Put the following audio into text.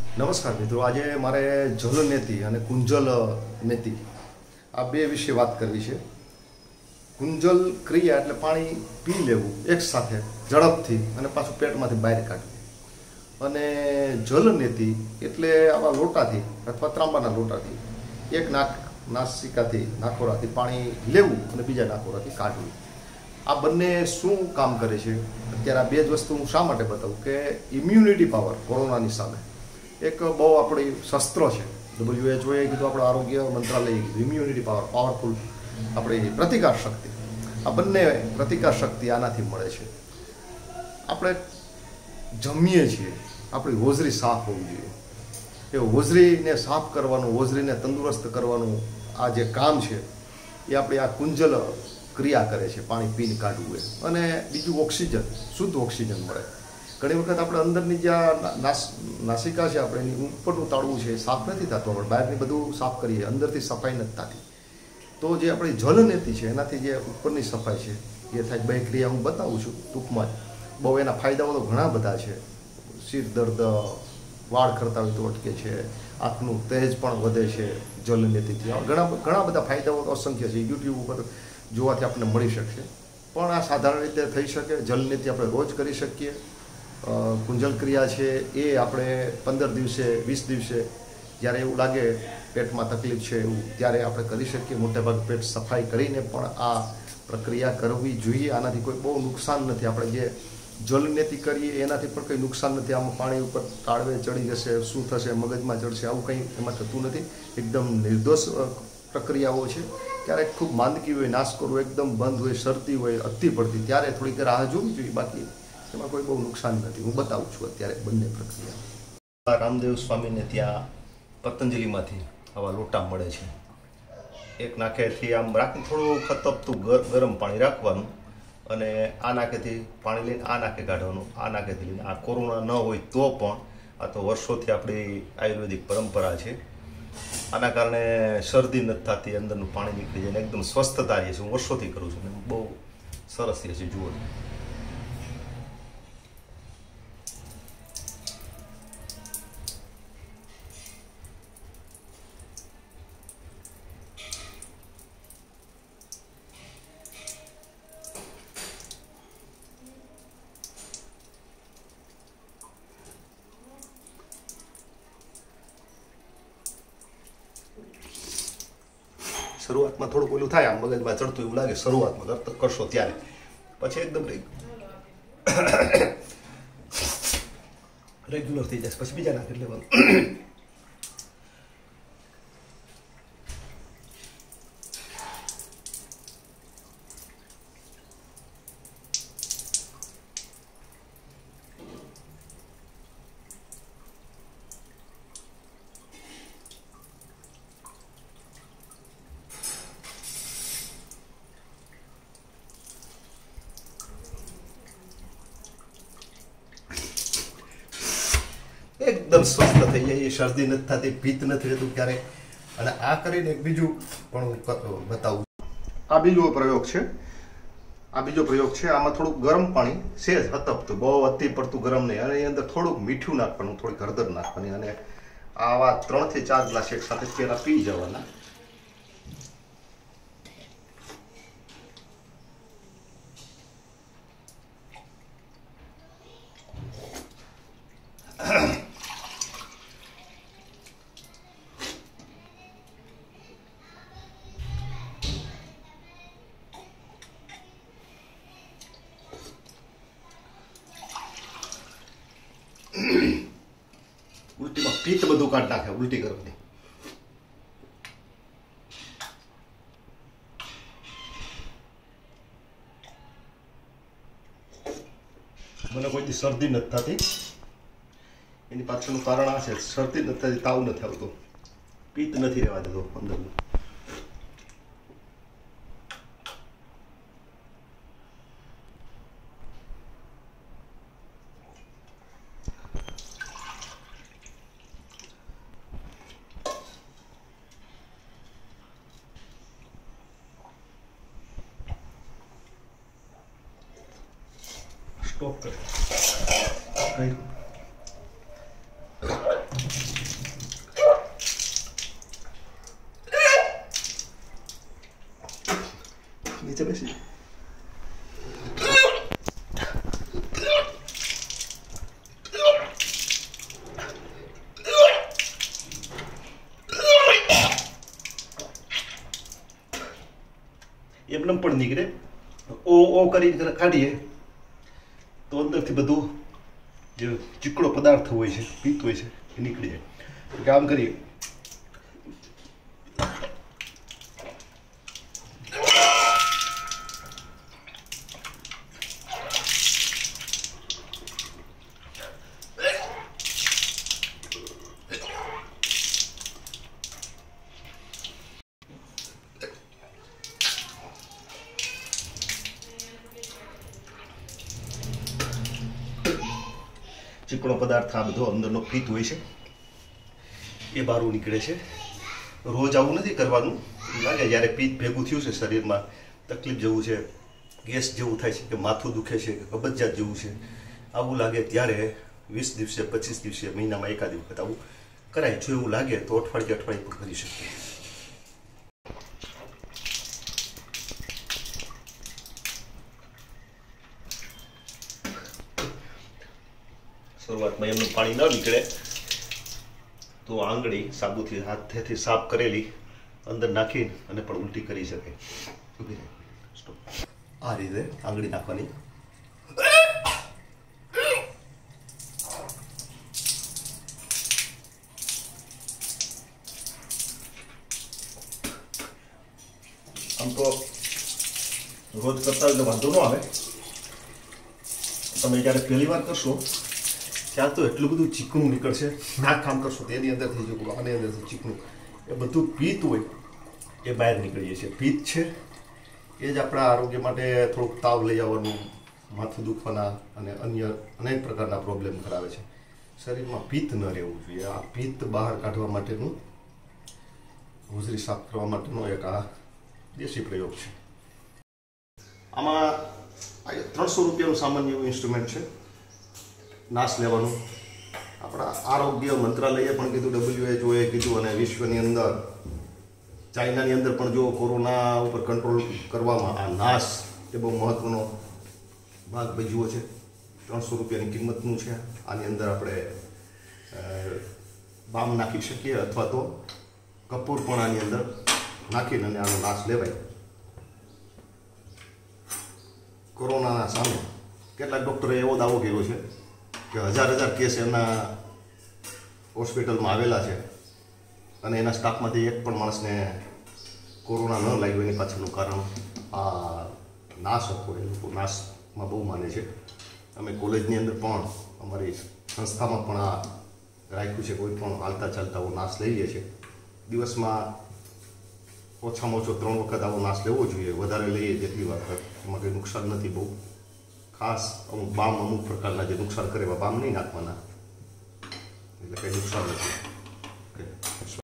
નમસ્કાર મિત્રો, આજે મારે જલનેતી અને કુંજલ નેતી આ બે વિશે વાત કરવી છે. કુંજલ ક્રિયા એટલે પાણી પી લેવું એક સાથે ઝડપથી અને પાછું પેટમાંથી બહાર કાઢવું. અને જલનેતી એટલે આવા લોટાથી અથવા ત્રાંબાના લોટાથી એક નાસિકાથી નાખોરાથી પાણી લેવું અને બીજા નાખોરાથી કાઢવું. આ બંને શું કામ કરે છે? અત્યારે આ બે જ વસ્તુ હું શા માટે બતાવું કે ઇમ્યુનિટી પાવર કોરોનાની સામે એક બહુ આપણી શસ્ત્ર છે. WHO કીધું, આપણું આરોગ્ય મંત્રાલયે કીધું, ઇમ્યુનિટી પાવર, પાવરફુલ આપણી પ્રતિકાર શક્તિ. આ બંને પ્રતિકાર શક્તિ આનાથી મળે છે. આપણે જમીએ છીએ, આપણી હોજરી સાફ હોવી જોઈએ. એ હોજરીને સાફ કરવાનું, હોજરીને તંદુરસ્ત કરવાનું આ જે કામ છે એ આપણી આ કુંજલ ક્રિયા કરે છે, પાણી પીને કાઢવું એ. અને બીજું ઓક્સિજન, શુદ્ધ ઓક્સિજન મળે. ઘણી વખત આપણે અંદરની જે નાસિકા છે, આપણે એની ઉપરનું તાળવું છે એ સાફ નથી થતું, આપણે બહારની બધું સાફ કરીએ, અંદરથી સફાઈ નથી થતી. તો જે આપણી જલનેતી છે એનાથી જે ઉપરની સફાઈ છે એ થાય. બે ક્રિયા હું બતાવું છું ટૂંકમાં જ. બહુ એના ફાયદાઓ તો ઘણા બધા છે. શિર દર્દ, વાળ ખરતા હોય તો અટકે છે, આંખનું તેજ પણ વધે છે જલનેતીથી. ઘણા બધા ફાયદાઓ તો અસંખ્ય છે, યુટ્યુબ ઉપર જોવાથી આપણને મળી શકશે. પણ આ સાધારણ રીતે થઈ શકે. જલનેતી આપણે રોજ કરી શકીએ. કુંજલ ક્રિયા છે એ આપણે 15 દિવસે 20 દિવસે જ્યારે એવું લાગે પેટમાં તકલીફ છે એવું, ત્યારે આપણે કરી શકીએ. મોટેભાગે પેટ સફાઈ કરીને પણ આ પ્રક્રિયા કરવી જોઈએ. આનાથી કોઈ બહુ નુકસાન નથી. આપણે જે જલનેતી કરીએ એનાથી પણ કંઈ નુકસાન નથી. આમાં પાણી ઉપર તાળવે ચડી જશે, શું થશે, મગજમાં ચડશે, આવું કંઈ એમાં થતું નથી. એકદમ નિર્દોષ પ્રક્રિયાઓ છે. ક્યારેક ખૂબ માંદગી હોય, નાશ કરવું એકદમ બંધ હોય, શરદી હોય અતિ પડતી, ત્યારે થોડીક રાહ જોવી જોઈએ. બાકી એમાં કોઈ બહુ નુકસાન નથી. હું બતાવું છું અત્યારે બંને પ્રક્રિયા. રામદેવ સ્વામીને ત્યાં પતંજલિમાંથી આવા લોટા મળે છે. એક નાખેથી આમ રાખી થોડું ખતપતું ગરમ પાણી રાખવાનું અને આ નાખેથી પાણી લઈને આ નાખે કાઢવાનું, આ નાખેથી લઈને. આ કોરોના ન હોય તો પણ આ તો વર્ષોથી આપણી આયુર્વેદિક પરંપરા છે. આના કારણે શરદી નથી થતી, અંદરનું પાણી નીકળી જાય, એકદમ સ્વસ્થતા રહે છે. હું વર્ષોથી કરું છું, બહુ સરસ રહે છે. જુઓ, શરૂઆતમાં થોડુંક ઓલું થાય, આમ મગજમાં ચડતું એવું લાગે શરૂઆતમાં કરશો ત્યારે. પછી એકદમ રેગ્યુલર થઈ જશે. પછી બીજા નાખી લેવાનું. એકદમ સ્વસ્થ થઈ જાય. શરદી નથી થતી, પિત્ત નથી રહેતું ક્યારેય. અને આ કરીને એક બીજું પણ હું બતાવું. આ બીજો પ્રયોગ છે. આમાં થોડુંક ગરમ પાણી સહેજ હતપતું, બહુ અતિ પડતું ગરમ નહીં, અને એની અંદર થોડુંક મીઠું નાખવાનું, થોડીક હળદર નાખવાની, અને આવા 3 થી 4 ગ્લાસ એક સાથે પેલા પી જવાના. ઉલટીમાં પિત્ત બધું કાઢ નાખે ઉલટી કરવાની. મને કોઈ દી શરદી નથી થતી. એની પાછળનું કારણ આ છે, શરદી નથી થતી, તાવ નથી આવતો, પિત્ત નથી રહેવા દેતો અંદરનું. સ્ટોપ કર. નીચે બેસી એમને પણ નીકળે ઓ કરીને કાઢીએ તો અંદરથી બધું જે ચીકણો પદાર્થ હોય છે પિત્ત હોય છે એ નીકળી જાય કામ કરીએ ચીકણો પદાર્થ આ બધો અંદરનો પિત્ત હોય છે એ બહાર નીકળે છે રોજ આવું નથી કરવાનું લાગે જ્યારે પિત્ત ભેગું થયું છે શરીરમાં તકલીફ જેવું છે ગેસ જેવું થાય છે કે માથું દુખે છે કે કબજિયાત જેવું છે આવું લાગે ત્યારે 20 દિવસે 25 દિવસે મહિનામાં એકાદ વખત આવું કરાય જો એવું લાગે તો અઠવાડિયે પણ કરી શકીએ શરૂઆતમાં એમનું પાણી ન નીકળે તો આંગળી સાબુથી હાથેથી સાફ કરેલી અંદર નાખીને અને પણ ઉલટી કરી શકે આ રીતે આંગળી નાખવાની આમ તો રોજ કરતા એટલે વાંધો ન આવે તમે જ્યારે પહેલી વાર કરશો ત્યાં તો એટલું બધું ચીકણું નીકળશે નાક કામ કરશો તો એની અંદરથી જો આની અંદરથી ચીકણું એ બધું પિત્ત હોય એ બહાર નીકળી જશે પિત્ત છે એ જ આપણા આરોગ્ય માટે થોડુંક તાવ લઈ આવવાનું માથું દુખવાના અને અન્ય અનેક પ્રકારના પ્રોબ્લેમ કરાવે છે શરીરમાં પિત્ત ન રહેવું જોઈએ આ પિત્ત બહાર કાઢવા માટેનું હોજરી સાફ કરવા માટેનો એક આ દેશી પ્રયોગ છે આમાં 300 રૂપિયાનું સામાન્ય એવું ઇન્સ્ટ્રુમેન્ટ છે નાશ લેવાનું આપણા આરોગ્ય મંત્રાલયે પણ કીધું WHO એ કીધું અને વિશ્વની અંદર ચાઇનાની અંદર પણ જો કોરોના ઉપર કંટ્રોલ કરવામાં આ નાશ એ બહુ મહત્વનો ભાગ ભજવ્યો છે 300 રૂપિયાની કિંમતનું છે આની અંદર આપણે બામ નાખી શકીએ અથવા તો કપૂર પણ આની અંદર નાખીને અને આનો નાશ લેવાય કોરોનાના સામે કેટલાક ડૉક્ટરે એવો દાવો કર્યો છે કે હજાર કેસ એમના હોસ્પિટલમાં આવેલા છે અને એના સ્ટાફમાંથી એક પણ માણસને કોરોના ન લાગ્યો એની પાછળનું કારણ આ નાશ હતો એ લોકો નાશમાં બહુ માને છે અમે કોલેજની અંદર પણ અમારી સંસ્થામાં પણ આ રાખ્યું છે કોઈ પણ હાલતા ચાલતા આવો નાશ લઈએ છીએ દિવસમાં ઓછામાં ઓછો 3 વખત આવો નાશ લેવો જોઈએ વધારે લઈએ જેટલી વખત એમાં કંઈ નુકસાન નથી બહુ ખાસ અમુક બામ અમુક પ્રકારના જે નુકસાન કરે એવા બામ નહીં નાખવાના એટલે કંઈ નુકસાન નથી